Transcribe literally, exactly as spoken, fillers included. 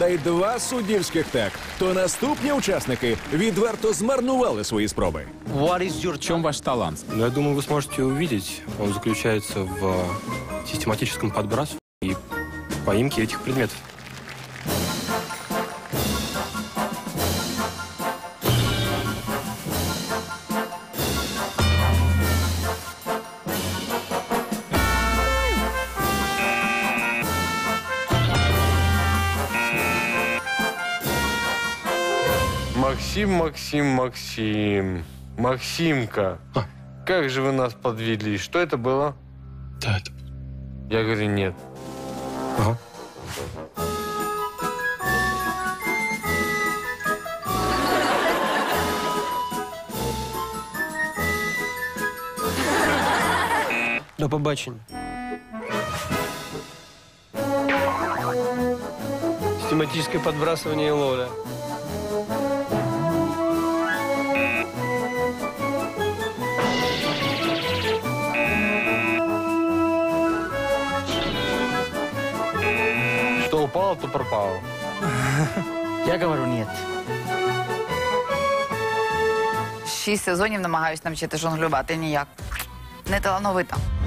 та й два суддівських так, то наступні учасники відверто змарнували свої спроби. В чем ваш талант? Но я думаю, вы сможете увидеть. Он заключается в систематическом подбрасывании и поимке этих предметов. Максим, Максим, Максим. Максимка, А. как же вы нас подвели? Что это было? Да, это... Я говорю, нет. Ага. До побачення. Систематическое подбрасывание и ловля. Что упало, то пропало. Я говорю нет. Шість сезонів намагаюсь навчити жонглювати, ніяк. Не талановита.